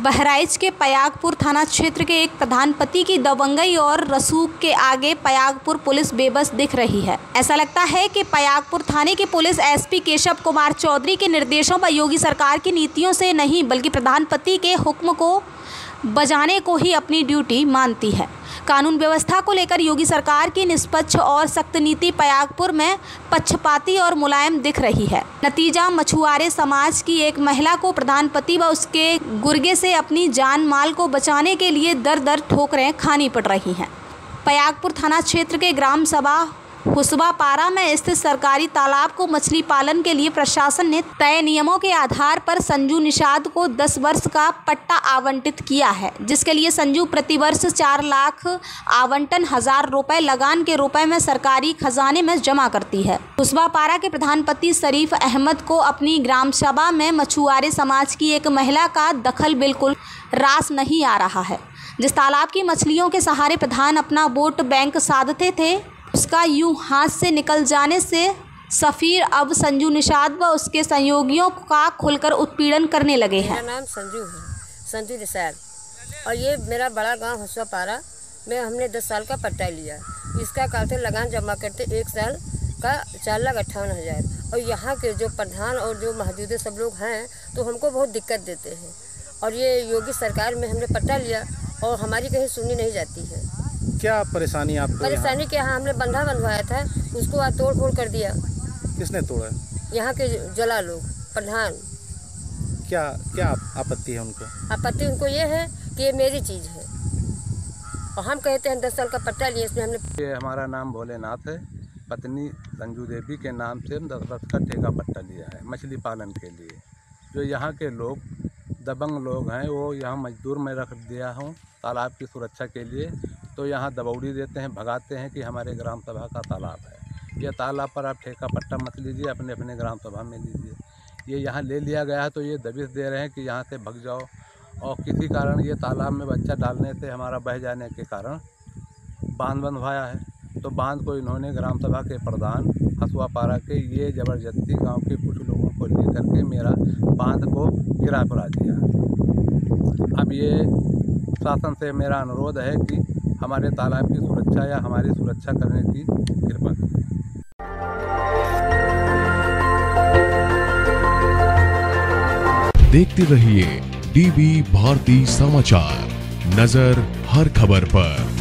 बहराइच के पयागपुर थाना क्षेत्र के एक प्रधान पति की दबंगई और रसूख के आगे पयागपुर पुलिस बेबस दिख रही है। ऐसा लगता है कि पयागपुर थाने की पुलिस एसपी केशव कुमार चौधरी के निर्देशों व योगी सरकार की नीतियों से नहीं बल्कि प्रधान पति के हुक्म को बजाने को ही अपनी ड्यूटी मानती है। कानून व्यवस्था को लेकर योगी सरकार की निष्पक्ष और सख्त नीति पयागपुर में पक्षपाती और मुलायम दिख रही है। नतीजा मछुआरे समाज की एक महिला को प्रधान पति व उसके गुर्गे से अपनी जान माल को बचाने के लिए दर दर ठोकरें खानी पड़ रही हैं। पयागपुर थाना क्षेत्र के ग्राम सभा हुसबापारा में स्थित सरकारी तालाब को मछली पालन के लिए प्रशासन ने तय नियमों के आधार पर संजू निषाद को 10 वर्ष का पट्टा आवंटित किया है, जिसके लिए संजू प्रतिवर्ष 4 लाख आवंटन 1000 रुपये लगान के रुपए में सरकारी खजाने में जमा करती है। हुसबापारा के प्रधान पति शरीफ अहमद को अपनी ग्राम सभा में मछुआरे समाज की एक महिला का दखल बिल्कुल रास नहीं आ रहा है। जिस तालाब की मछलियों के सहारे प्रधान अपना वोट बैंक साधते थे, उसका यूं हाथ से निकल जाने से सफ़ीर अब संजू निषाद व उसके सहयोगियों का खुलकर उत्पीड़न करने लगे हैं। मेरा नाम संजू है, संजू निषाद, और ये मेरा बड़ा गांव हुसबापारा में हमने 10 साल का पट्टा लिया। इसका कालते लगान जमा करते 1 साल का 4,58,000। और यहाँ के जो प्रधान और जो मौजूदा सब लोग हैं तो हमको बहुत दिक्कत देते हैं। और ये योगी सरकार में हमने पट्टा लिया और हमारी कहीं सुनी नहीं जाती है। क्या परेशानी आपको? परेशानी क्या, हमने बंधा बंधवाया था, उसको आज तोड़ फोड़ कर दिया। किसने तोड़ा? यहाँ के जला लोग, प्रधान। क्या क्या आपत्ति है उनको? आपत्ति उनको ये है कि ये मेरी चीज़ है और हम कहते हैं 10 साल का पट्टा लिए, इसमें हमने। ये हमारा नाम भोलेनाथ है, पत्नी संजू देवी के नाम से 10 वर्ष का ठेका पट्टा लिया है मछली पालन के लिए। जो यहाँ के लोग दबंग लोग हैं वो यहाँ मजदूर में रख दिया हूँ तालाब की सुरक्षा के लिए। तो यहाँ दबौड़ी देते हैं, भगाते हैं कि हमारे ग्राम सभा का तालाब है, यह तालाब पर आप ठेका पट्टा मत लीजिए, अपने अपने ग्राम सभा में लीजिए। ये यहाँ ले लिया गया है तो ये दबिश दे रहे हैं कि यहाँ से भग जाओ। और किसी कारण ये तालाब में बच्चा डालने से हमारा बह जाने के कारण बांध बंधवाया है। तो बांध को इन्होंने ग्राम सभा के प्रधान हुसबापारा के ये ज़बरदस्ती गाँव के कुछ लोगों को ले करके मेरा बांध को गिरा पड़ा दिया। अब ये शासन से मेरा अनुरोध है कि हमारे तालाब की सुरक्षा या हमारी सुरक्षा करने की कृपा करें। देखते रहिए डीबी भारती समाचार, नजर हर खबर पर।